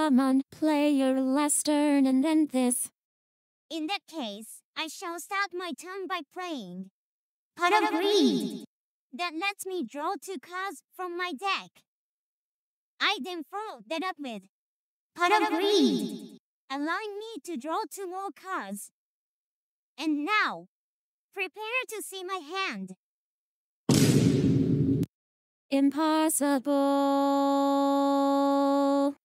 Come on, play your last turn and then this. In that case, I shall start my turn by playing Pot of Greed. That lets me draw 2 cards from my deck. I then follow that up with Pot of Greed, allowing me to draw 2 more cards. And now, prepare to see my hand. Impossible.